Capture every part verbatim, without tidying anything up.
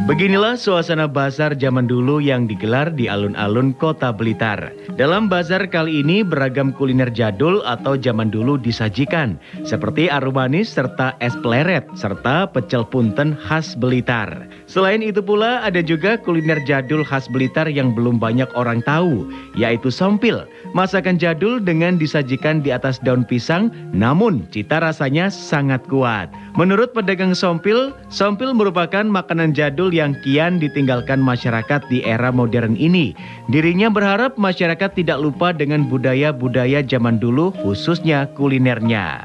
Beginilah suasana bazar zaman dulu yang digelar di alun-alun Kota Blitar. Dalam bazar kali ini beragam kuliner jadul atau zaman dulu disajikan, seperti aroma manis serta es pleret, serta pecel punten khas Blitar. Selain itu pula ada juga kuliner jadul khas Blitar yang belum banyak orang tahu, yaitu sompil. Masakan jadul dengan disajikan di atas daun pisang, namun cita rasanya sangat kuat. Menurut pedagang sompil, sompil merupakan makanan jadul yang kian ditinggalkan masyarakat di era modern ini. Dirinya berharap masyarakat tidak lupa dengan budaya-budaya zaman dulu, khususnya kulinernya.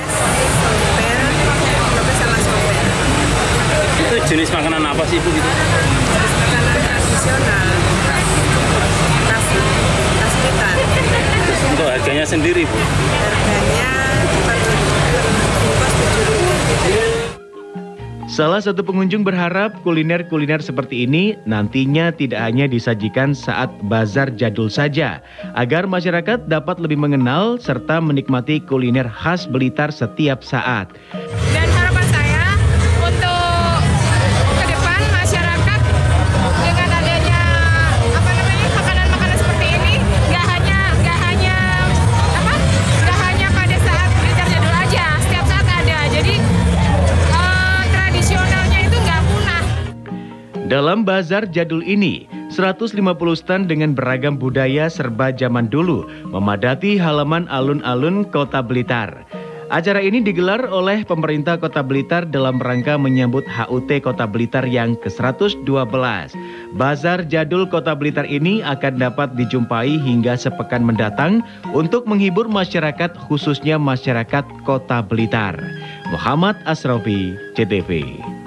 Itu jenis makanan apa sih, Bu? Gitu? Jenis makanan tradisional, khas khas Blitar. Untuk harganya sendiri, Bu? Harganya bungkus tujuh ribu. Salah satu pengunjung berharap kuliner-kuliner seperti ini nantinya tidak hanya disajikan saat bazar jadul saja, agar masyarakat dapat lebih mengenal serta menikmati kuliner khas Blitar setiap saat. Dan harapan saya untuk ke depan masyarakat dengan adanya apa namanya makanan-makanan seperti ini nggak hanya nggak hanya apa nggak hanya pada saat Blitar jadul aja, setiap saat ada. Jadi dalam bazar jadul ini, seratus lima puluh stand dengan beragam budaya serba zaman dulu memadati halaman alun-alun Kota Blitar. Acara ini digelar oleh pemerintah Kota Blitar dalam rangka menyambut H U T Kota Blitar yang ke seratus dua belas. Bazar jadul Kota Blitar ini akan dapat dijumpai hingga sepekan mendatang untuk menghibur masyarakat, khususnya masyarakat Kota Blitar. Muhammad Asrofi, C T V.